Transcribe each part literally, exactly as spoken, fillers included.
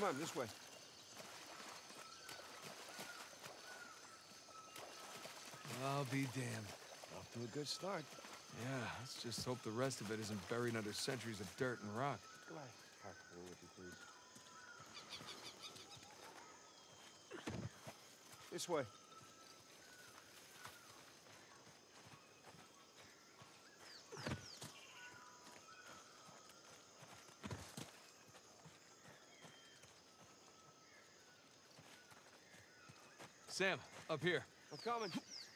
Come on, this way. I'll be damned. Off to a good start. Yeah, let's just hope the rest of it isn't buried under centuries of dirt and rock. Come on. Park with you, please. This way. Sam, up here. I'm coming.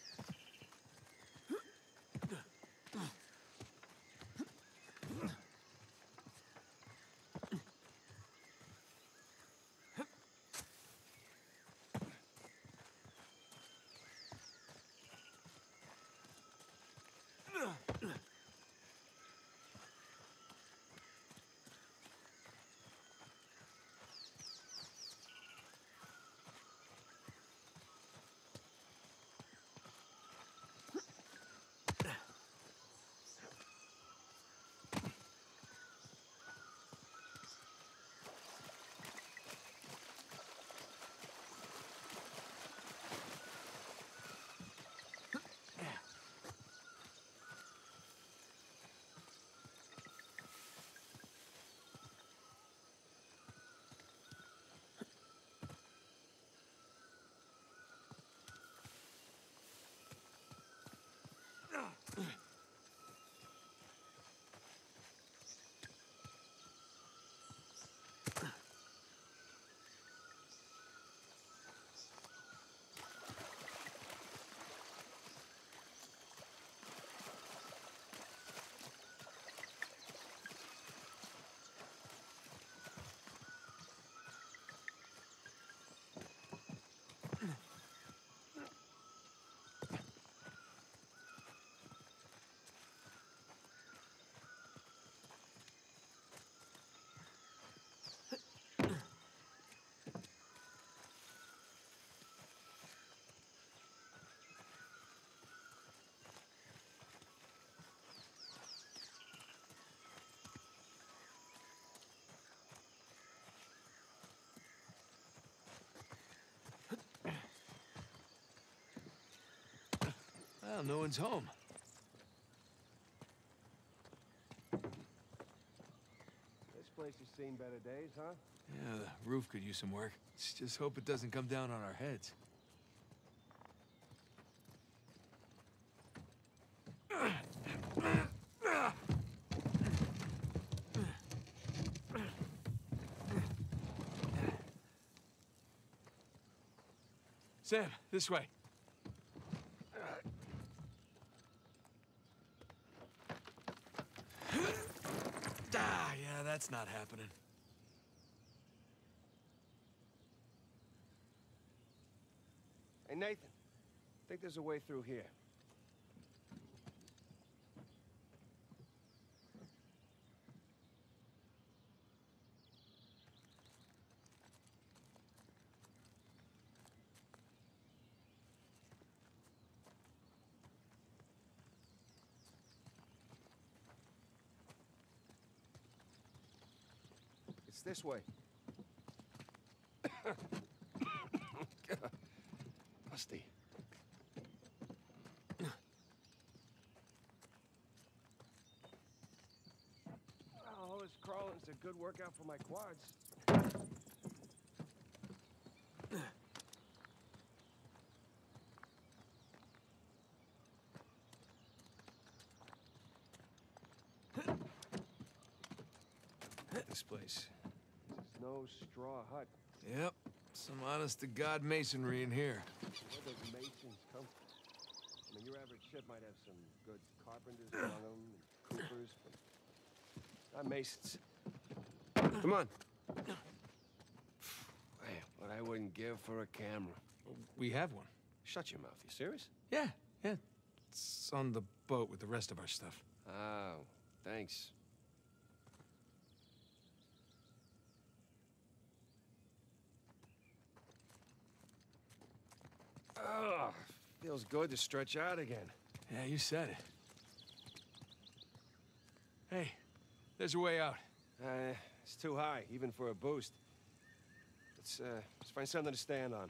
Well, no one's home. This place has seen better days, huh? Yeah, the roof could use some work. Let's just hope it doesn't come down on our heads. Sam, this way. Ah, yeah, that's not happening. Hey, Nathan. I think there's a way through here. It's this way. God. Dusty. Well, all this crawling's a good workout for my quads. This place. This is no straw hut. Yep, some honest-to-God masonry in here. Where those masons come from? I mean, your average ship might have some good carpenters among them, and coopers, but not masons. Come on. Man, what I wouldn't give for a camera. We have one. Shut your mouth. You serious? Yeah, yeah. It's on the boat with the rest of our stuff. Oh, thanks. Oh, feels good to stretch out again. Yeah, you said it. Hey, there's a way out. Uh, it's too high, even for a boost. Let's, uh, let's find something to stand on.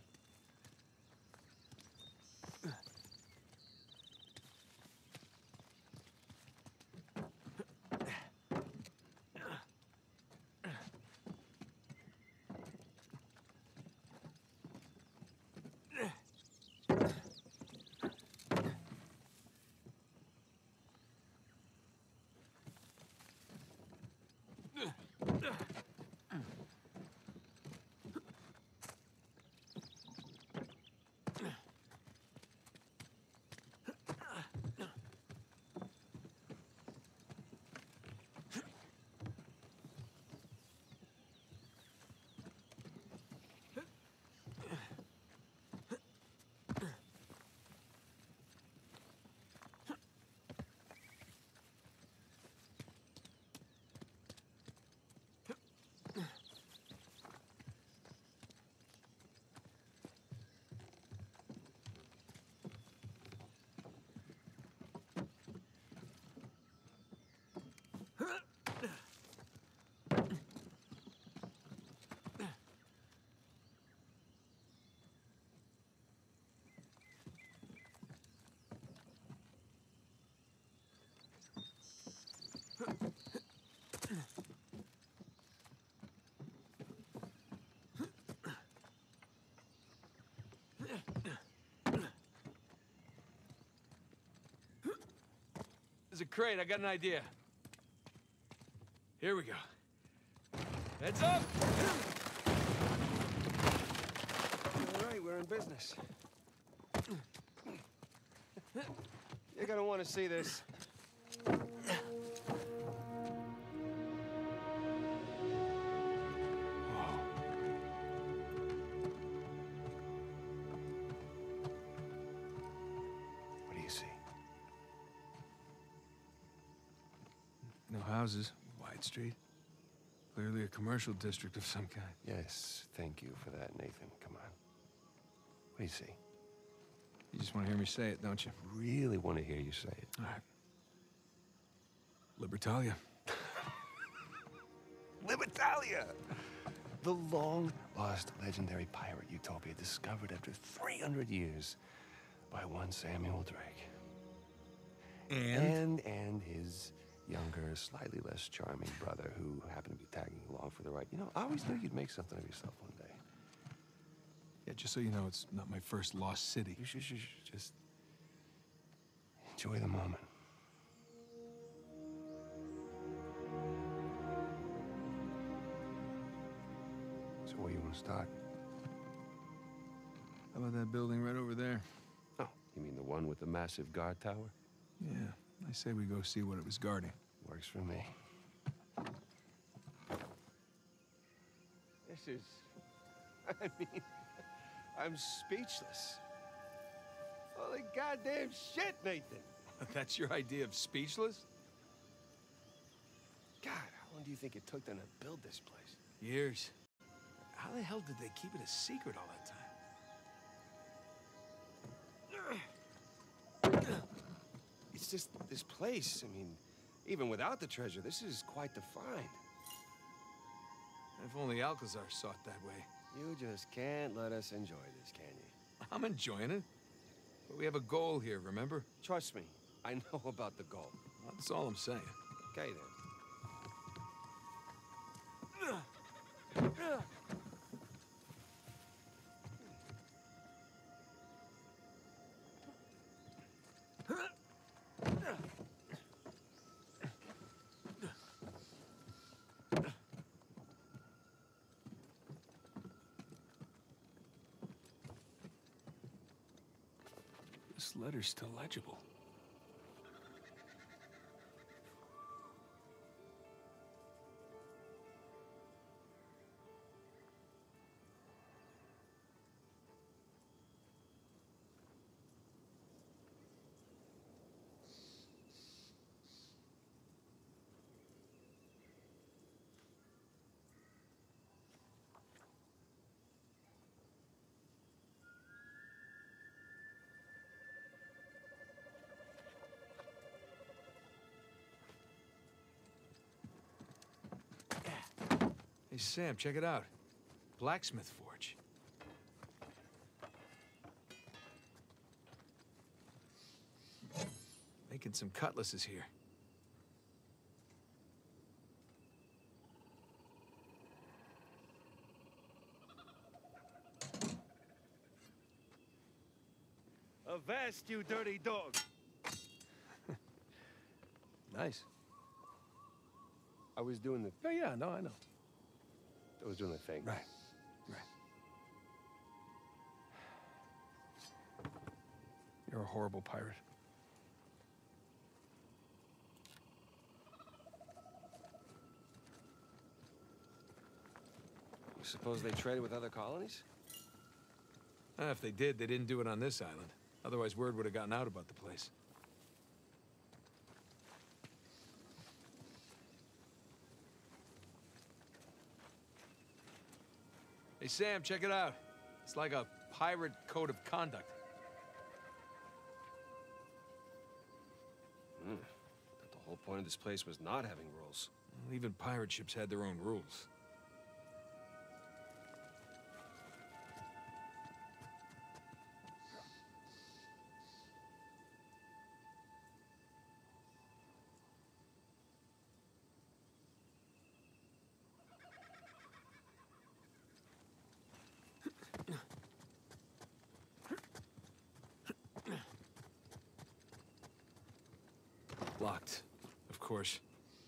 There's a crate. I got an idea. Here we go. Heads up! All right, we're in business. You're gonna want to see this. What do you see? No houses. Wide street. Clearly a commercial district of some kind. Yes, thank you for that, Nathan. Come on. What do you see? You just want to hear me say it, don't you? Really want to hear you say it. All right. Libertalia. Libertalia! The long-lost legendary pirate utopia discovered after three hundred years by one Samuel Drake. And? And, and his younger, slightly less charming brother who happened to be tagging along for the ride. You know, I always knew you'd make something of yourself one day. Yeah, just so you know, it's not my first lost city. You should, should, should just enjoy the moment. So where you want to start? How about that building right over there? Oh, you mean the one with the massive guard tower? Yeah, I say we go see what it was guarding. Works for me. This is... I mean... I'm speechless. Holy goddamn shit, Nathan! That's your idea of speechless? God, how long do you think it took them to build this place? Years. How the hell did they keep it a secret all that time? It's just this place. I mean, even without the treasure, this is quite the find. If only Alcazar saw it that way. You just can't let us enjoy this, can you? I'm enjoying it. But we have a goal here, remember? Trust me, I know about the goal. That's all I'm saying. Okay, then. This letter's still legible. Hey, Sam, check it out. Blacksmith forge. making some cutlasses here. Avast, you dirty dog! Nice. I was doing the... Oh, yeah, no, I know. I was doing the thing. Right, right. You're a horrible pirate. You suppose they traded with other colonies? Uh, if they did, they didn't do it on this island. Otherwise, word would have gotten out about the place. Hey, Sam, check it out. It's like a pirate code of conduct. Hmm. But the whole point of this place was not having rules. Well, even pirate ships had their own rules. Locked, of course.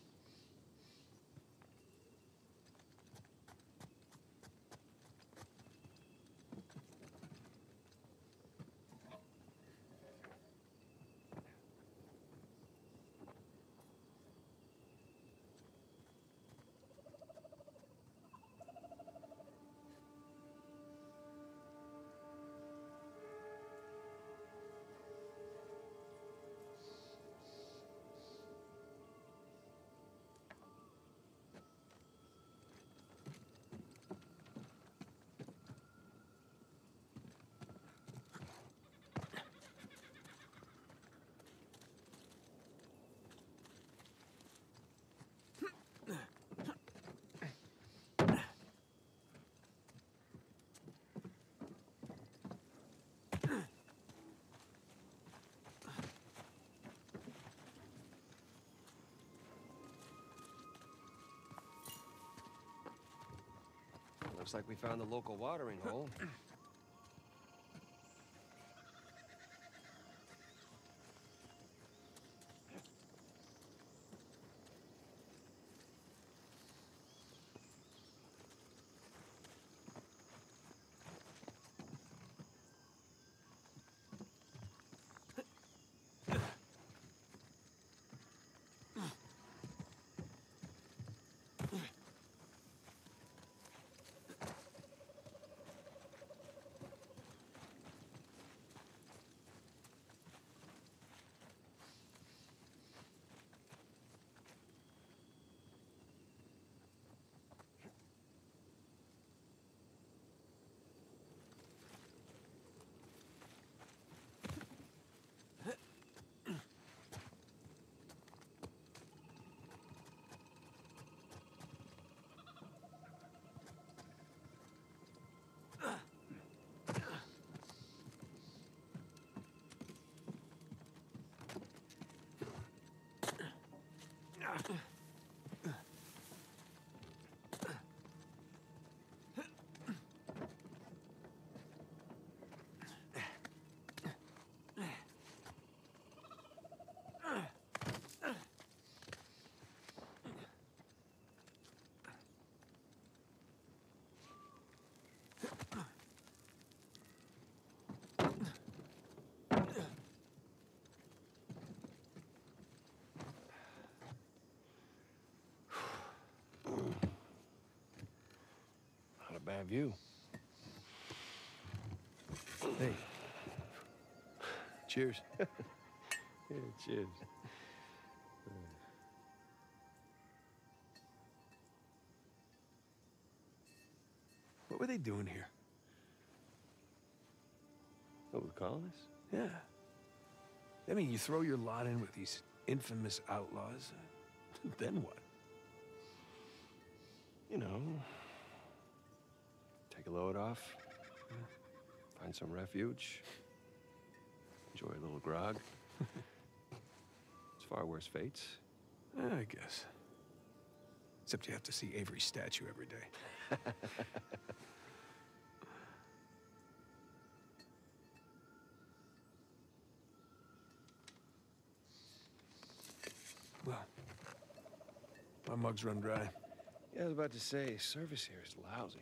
Looks like we found the local watering hole. Bad view. Hey. Cheers. Yeah, cheers. What were they doing here? What, with colonists? Yeah. I mean, you throw your lot in with these infamous outlaws, uh, then what? You know, take a load off, find some refuge, enjoy a little grog. far worse fates. Eh, I guess. Except you have to see Avery's statue every day. Well, my mug's run dry. Yeah, I was about to say, service here is lousy.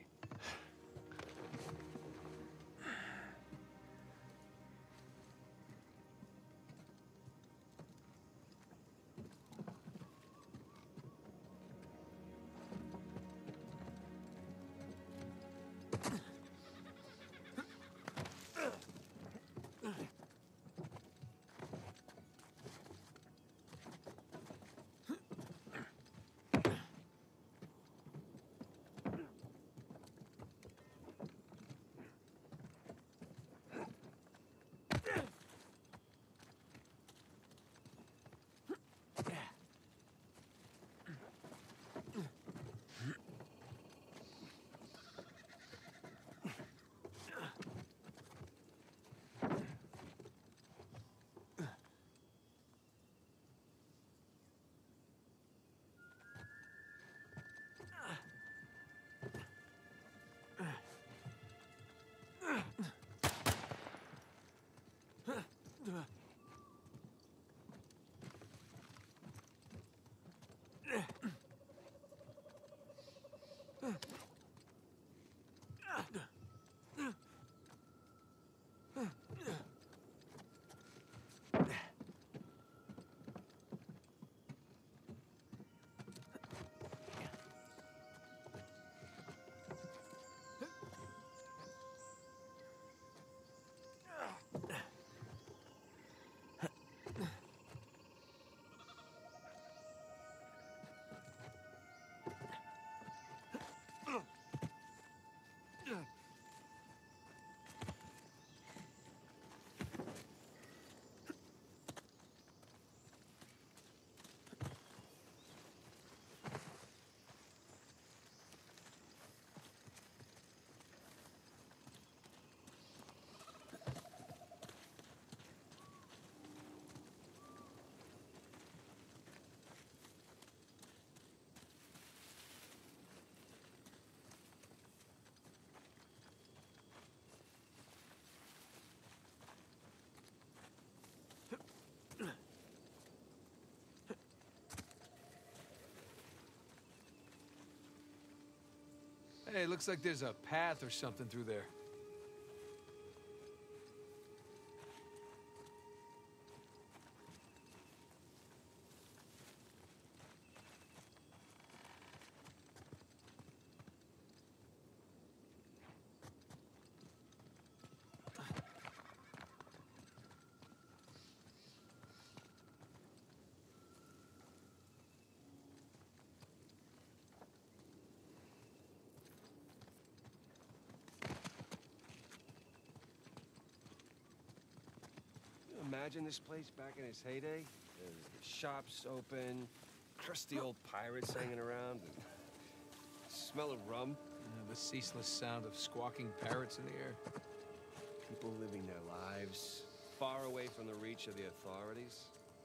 Hey, looks like there's a path or something through there. Imagine this place back in its heyday. There's the shops open, crusty old pirates hanging around, and smell of rum. Uh, the ceaseless sound of squawking parrots in the air. People living their lives far away from the reach of the authorities.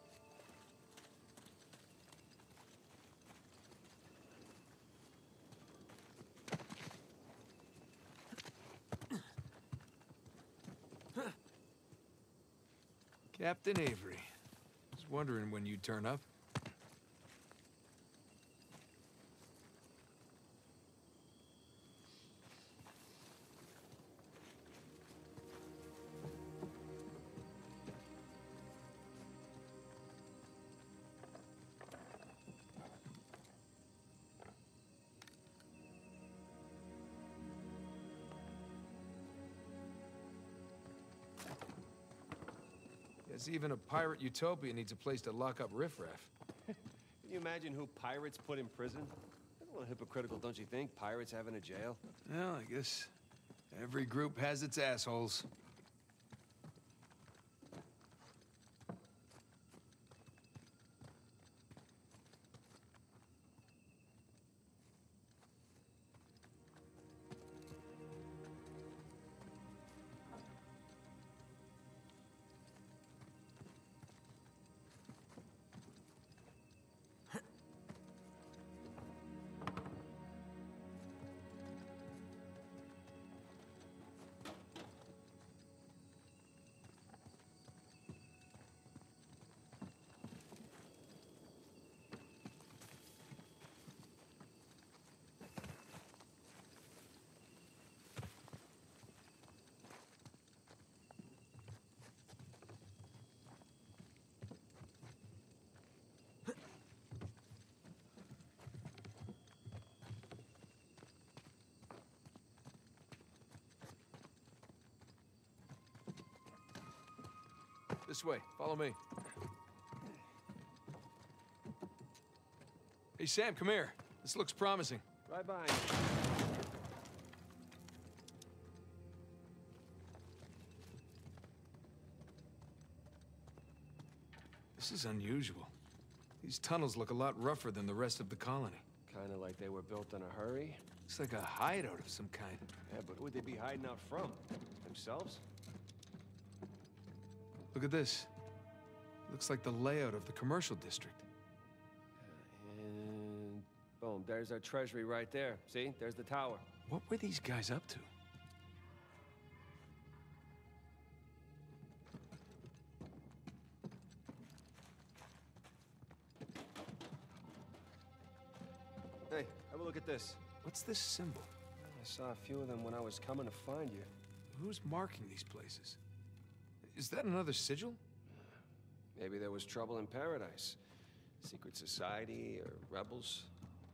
Captain Avery. Was wondering when you'd turn up. Guess even a pirate utopia needs a place to lock up riffraff. Can you imagine who pirates put in prison? That's a little hypocritical, don't you think? Pirates having a jail? Well, I guess every group has its assholes. This way. Follow me. Hey, Sam, come here. This looks promising. Right behind This is unusual. These tunnels look a lot rougher than the rest of the colony. Kind of like they were built in a hurry. It's like a hideout of some kind. Yeah, but who would they be hiding out from? Themselves? Look at this. Looks like the layout of the commercial district. And boom, there's our treasury right there. See? There's the tower. What were these guys up to? Hey, have a look at this. What's this symbol? I saw a few of them when I was coming to find you. Who's marking these places? Is that another sigil? Maybe there was trouble in paradise. Secret society or rebels.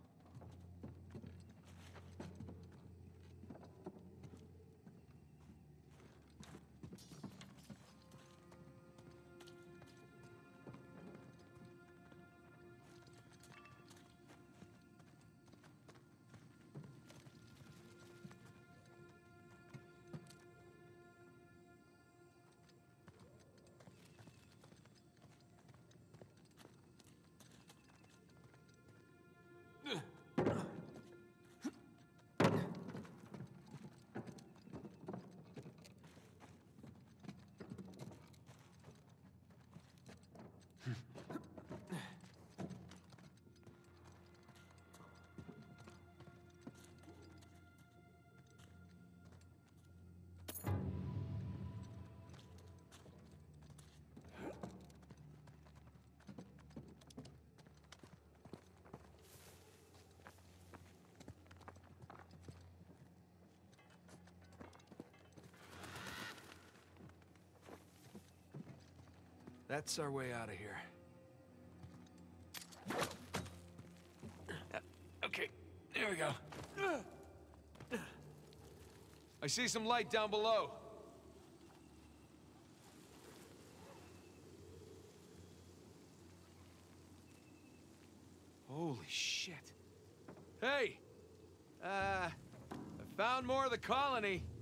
That's our way out of here. Uh, okay, there we go. I see some light down below. Holy shit. Hey! Uh, I found more of the colony.